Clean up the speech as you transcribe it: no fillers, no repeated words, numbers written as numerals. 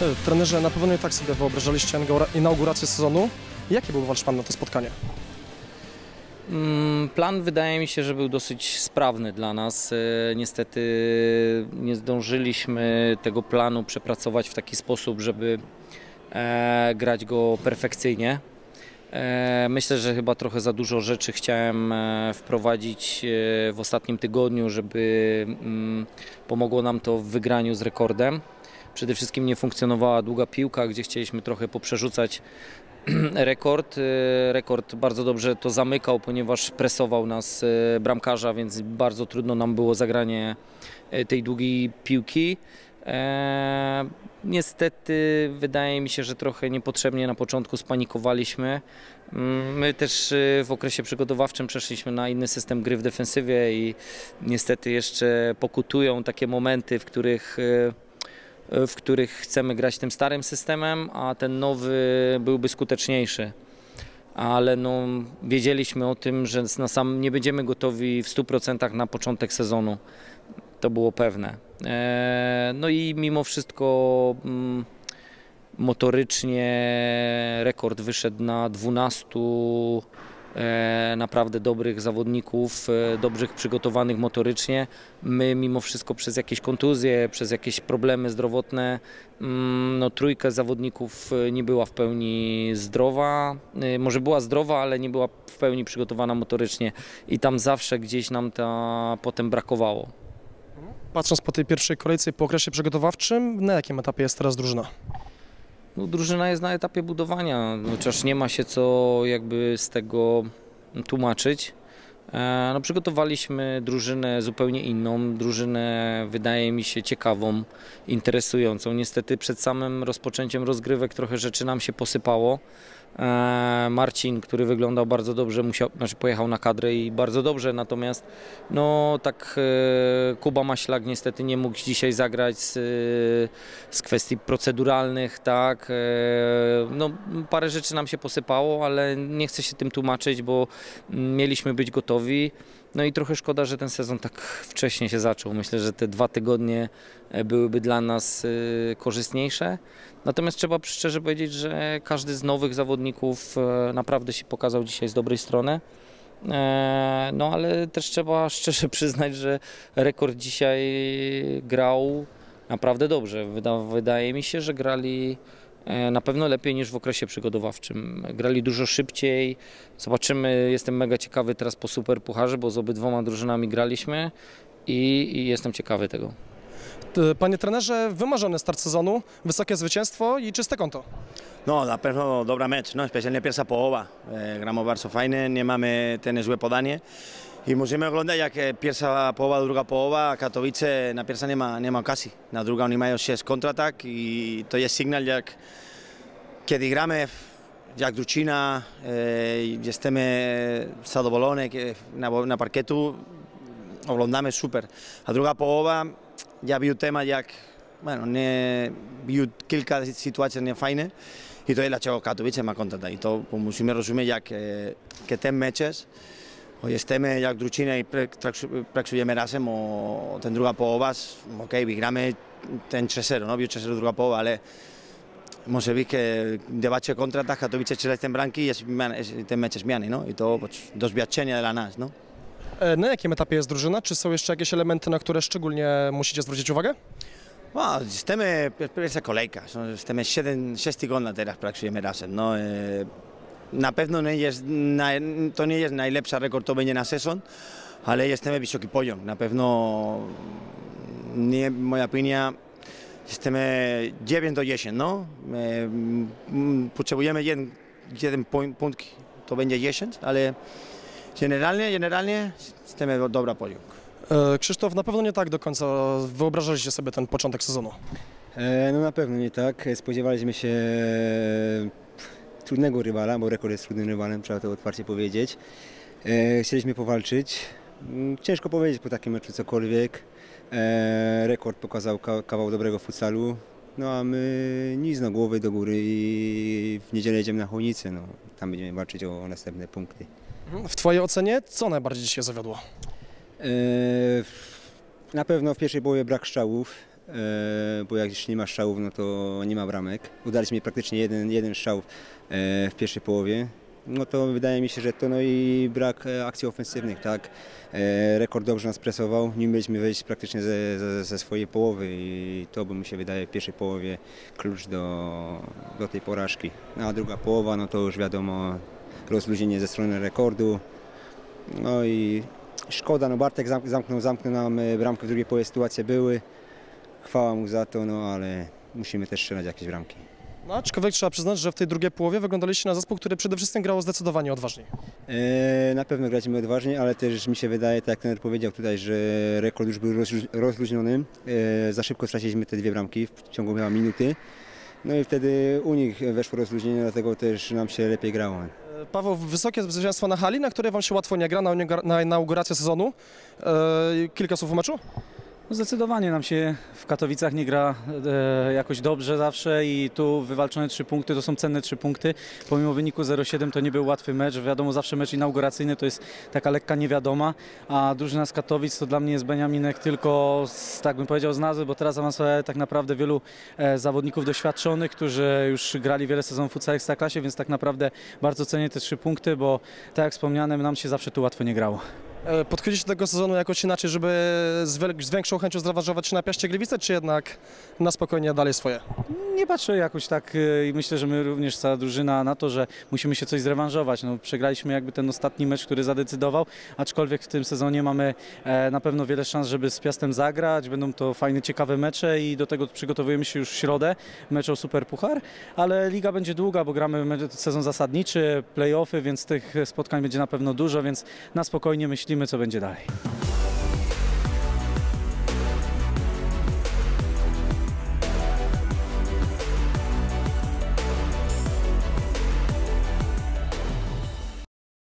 Trenerze, na pewno nie tak sobie wyobrażaliście inaugurację sezonu. Jaki był wasz plan na to spotkanie? Plan wydaje mi się, że był dosyć sprawny dla nas. Niestety nie zdążyliśmy tego planu przepracować w taki sposób, żeby grać go perfekcyjnie. Myślę, że chyba trochę za dużo rzeczy chciałem wprowadzić w ostatnim tygodniu, żeby pomogło nam to w wygraniu z rekordem. Przede wszystkim nie funkcjonowała długa piłka, gdzie chcieliśmy trochę poprzerzucać rekord. Rekord bardzo dobrze to zamykał, ponieważ presował nas bramkarza, więc bardzo trudno nam było zagranie tej długiej piłki. Niestety wydaje mi się, że trochę niepotrzebnie na początku spanikowaliśmy. My też w okresie przygotowawczym przeszliśmy na inny system gry w defensywie i niestety jeszcze pokutują takie momenty, w których chcemy grać tym starym systemem, a ten nowy byłby skuteczniejszy. Ale no, wiedzieliśmy o tym, że nie będziemy gotowi w 100% na początek sezonu. To było pewne. No i mimo wszystko motorycznie rekord wyszedł na 12 naprawdę dobrych zawodników, dobrze przygotowanych motorycznie. My mimo wszystko przez jakieś kontuzje, przez jakieś problemy zdrowotne, no, trójka zawodników nie była w pełni zdrowa. Może była zdrowa, ale nie była w pełni przygotowana motorycznie i tam zawsze gdzieś nam potem brakowało. Patrząc po tej pierwszej kolejce i po okresie przygotowawczym, na jakim etapie jest teraz drużyna? No, drużyna jest na etapie budowania, chociaż nie ma się co jakby z tego tłumaczyć. No, przygotowaliśmy drużynę zupełnie inną, drużynę wydaje mi się ciekawą, interesującą. Niestety przed samym rozpoczęciem rozgrywek trochę rzeczy nam się posypało. Marcin, który wyglądał bardzo dobrze, pojechał na kadrę i bardzo dobrze, natomiast no tak Kuba Maślak niestety nie mógł dzisiaj zagrać z kwestii proceduralnych, tak. No, parę rzeczy nam się posypało, ale nie chcę się tym tłumaczyć, bo mieliśmy być gotowi. No i trochę szkoda, że ten sezon tak wcześnie się zaczął. Myślę, że te 2 tygodnie byłyby dla nas korzystniejsze. Natomiast trzeba szczerze powiedzieć, że każdy z nowych zawodników naprawdę się pokazał dzisiaj z dobrej strony. No ale też trzeba szczerze przyznać, że rekord dzisiaj grał naprawdę dobrze. Wydaje mi się, że grali na pewno lepiej niż w okresie przygotowawczym. Grali dużo szybciej. Zobaczymy, jestem mega ciekawy teraz po Superpucharze, bo z obydwoma drużynami graliśmy i jestem ciekawy tego. Panie trenerze, wymarzony start sezonu, wysokie zwycięstwo i czyste konto. No, na pewno dobra mecz, no, specjalnie pierwsza połowa. Gramy bardzo fajnie, nie mamy ten złe podanie. I musimy oglądać, jak pierwsza połowa, druga połowa, a Katowice na pierwsza nie ma okazji. Na drugą oni mają 6 kontratak i to jest sygnał, jak kiedy gramy jak drużyna, jesteśmy zadowoleni na parketu, oglądamy super. A druga połowa, ja był temat, jak był kilka sytuacji niefajnych i to jest dlaczego Katowice ma kontratak. I to musimy rozumieć, jak ten mecz jesteśmy jak drużyna i pracujemy razem, ten druga połowa, wygramy ten 3-0, no, był 3-0 druga połowa, ale może być, że debacie kontratak, Katowice strzela ten bramki i ten mecz jest zmiany, no, i to doświadczenie dla nas, no. Na jakim etapie jest drużyna? Czy są jeszcze jakieś elementy, na które szczególnie musicie zwrócić uwagę? No, jesteśmy pierwsza kolejka, jesteśmy 6 tygodni teraz pracujemy razem, no. Na pewno to nie jest najlepsza rekord, to będzie na sezon, ale jesteśmy wysoki poziom. Na pewno, nie, moja opinia, jesteśmy 9-10, no. Potrzebujemy jeden punkt, to będzie 10, ale generalnie jesteśmy dobra poziom. Krzysztof, na pewno nie tak do końca wyobrażaliście sobie ten początek sezonu. No na pewno nie tak. Spodziewaliśmy się trudnego rywala, bo rekord jest trudnym rywalem, trzeba to otwarcie powiedzieć. Chcieliśmy powalczyć. Ciężko powiedzieć po takim meczu cokolwiek. Rekord pokazał kawał dobrego futsalu. No a my nic, no, głowy do góry i w niedzielę jedziemy na Chojnice. No, tam będziemy walczyć o następne punkty. W twojej ocenie co najbardziej dzisiaj zawiodło? Na pewno w pierwszej połowie brak strzałów. bo jak już nie ma strzałów, no to nie ma bramek. Udaliśmy praktycznie jeden strzał w pierwszej połowie. No to wydaje mi się, że to no i brak akcji ofensywnych, tak. Rekord dobrze nas presował, nie mieliśmy wejść praktycznie ze swojej połowy i to by mi się wydaje w pierwszej połowie klucz do tej porażki. No, a druga połowa, no to już wiadomo, rozluźnienie ze strony Rekordu. No i szkoda, no Bartek zamknął nam bramkę w drugiej połowie, sytuacje były. Chwała mu za to, no ale musimy też strzelać jakieś bramki. No, aczkolwiek trzeba przyznać, że w tej drugiej połowie wyglądaliście na zespół, który przede wszystkim grał zdecydowanie odważniej. Na pewno graliśmy odważnie, ale też mi się wydaje, tak jak trener powiedział tutaj, że Rekord już był rozluźniony. Za szybko straciliśmy te 2 bramki w ciągu chyba minuty. No i wtedy u nich weszło rozluźnienie, dlatego też nam się lepiej grało. Paweł, wysokie zwycięstwo na hali, na które wam się łatwo nie gra na inaugurację sezonu. Kilka słów o meczu? No zdecydowanie nam się w Katowicach nie gra jakoś dobrze zawsze i tu wywalczone 3 punkty to są cenne 3 punkty. Pomimo wyniku 0-7 to nie był łatwy mecz. Wiadomo, zawsze mecz inauguracyjny to jest taka lekka niewiadoma, a drużyna z Katowic to dla mnie jest Beniaminek tylko, tak bym powiedział, z nazwy, bo teraz awansuje tak naprawdę wielu zawodników doświadczonych, którzy już grali wiele sezonów w futsal Ekstraklasie, więc tak naprawdę bardzo cenię te 3 punkty, bo tak jak wspomniałem, nam się zawsze tu łatwo nie grało. Podchodzicie do tego sezonu jakoś inaczej, żeby z większą chęcią zrewanżować się na Piaście Gliwice, czy jednak na spokojnie dalej swoje? Nie patrzę jakoś tak i myślę, że my również, cała drużyna, na to, że musimy się coś zrewanżować. No, przegraliśmy jakby ten ostatni mecz, który zadecydował, aczkolwiek w tym sezonie mamy na pewno wiele szans, żeby z Piastem zagrać. Będą to fajne, ciekawe mecze i do tego przygotowujemy się już w środę, mecz o Super Puchar, ale liga będzie długa, bo gramy sezon zasadniczy, play-offy, więc tych spotkań będzie na pewno dużo, więc na spokojnie myślimy, co będzie dalej.